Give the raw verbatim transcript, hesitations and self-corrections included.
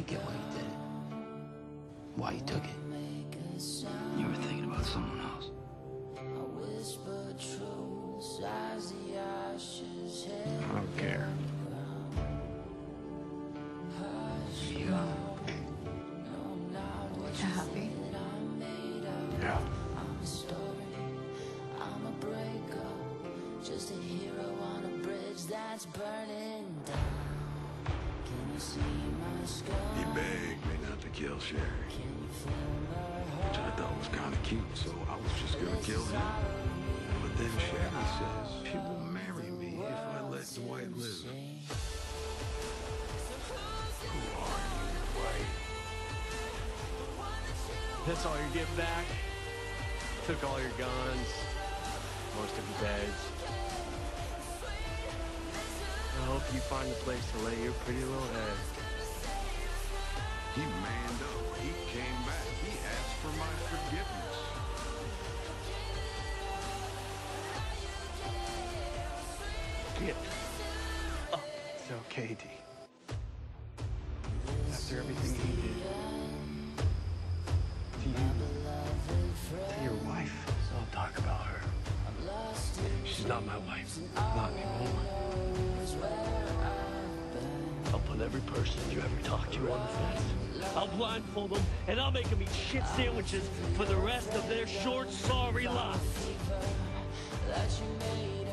get why you did it. Why you took it. You were thinking about someone else. I don't care. You, uh, You happy? Yeah. Just a hero on a bridge that's burning down. Can you see my scar? He begged me not to kill Sherry, which I thought was kind of cute, so I was just gonna kill him. But then Sherry says she will marry me if I let Dwight live. Who are you, Dwight? That's all you're getting back? Took all your guns, most of your beds. I hope you find a place to lay your pretty little head. He manned up. He came back. He asked for my forgiveness. Get up. It's okay, D. After everything he did. To you. To your wife. So I'll talk about her. She's not my wife. Not anymore. I'll put every person you ever talked to on the fence. I'll blindfold them, and I'll make them eat shit sandwiches for the rest of their short, sorry lives.